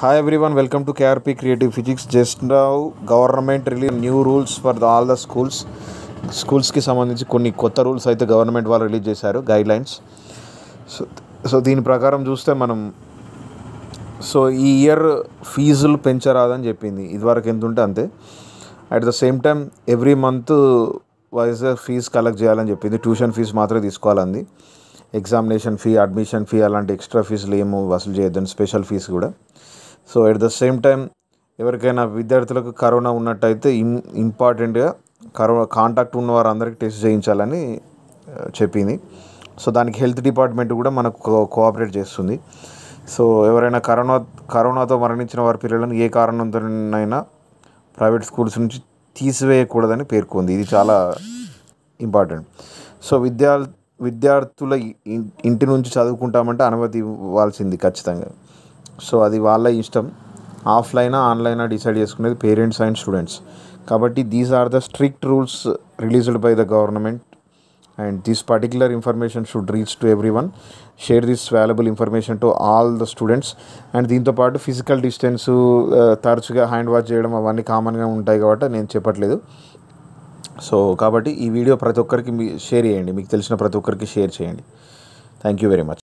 Hi everyone, welcome to KRP Creative Physics. Just now, government released new rules for all the schools. స్కూల్స్కి సంబంధించి కొన్ని కొత్త rules అయితే government వాళ్ళు release చేశారు, గైడ్ లైన్స్. సో దీని ప్రకారం చూస్తే మనం ఈ ఇయర్ ఫీజులు పెంచరాదని చెప్పింది. ఇదివరకు ఎంత ఉంటే అంతే. At the same time every month wise fees collect చేయాలని చెప్పింది. ట్యూషన్ ఫీజు మాత్రమే తీసుకోవాలంది. ఎగ్జామినేషన్ ఫీ, అడ్మిషన్ ఫీ అలాంటి ఎక్స్ట్రా ఫీజులు ఏమో వసూలు చేయొద్దని, స్పెషల్ ఫీజు కూడా. So at the same time ఎవరికైనా విద్యార్థులకు కరోనా ఉన్నట్టయితే ఇంపార్టెంట్గా కాంటాక్ట్ ఉన్న వారందరికీ టెస్ట్ చేయించాలని చెప్పింది. సో దానికి హెల్త్ డిపార్ట్మెంట్ కూడా మనకు కోఆపరేట్ చేస్తుంది. సో ఎవరైనా కరోనాతో మరణించిన వారి పిల్లలను ఏ కారణంతోనైనా ప్రైవేట్ స్కూల్స్ నుంచి తీసివేయకూడదని పేర్కొంది. ఇది చాలా ఇంపార్టెంట్. సో విద్యార్థుల ఇంటి నుంచి చదువుకుంటామంటే అనుమతి ఇవ్వాల్సింది ఖచ్చితంగా. సో అది వాళ్ళ ఇష్టం. ఆఫ్లైనా ఆన్లైనా డిసైడ్ చేసుకునేది పేరెంట్స్ అండ్ స్టూడెంట్స్. కాబట్టి these are the strict rules released by the government and this particular information should reach to everyone. Share this valuable information to all the students. And దీంతోపాటు physical distance, తరచుగా hand wash చేయడం అవన్నీ కామన్గా ఉంటాయి కాబట్టి నేను చెప్పట్లేదు. So కాబట్టి ఈ వీడియో ప్రతి ఒక్కరికి షేర్ చేయండి, మీకు తెలిసిన ప్రతి ఒక్కరికి షేర్ చేయండి. Thank you very much.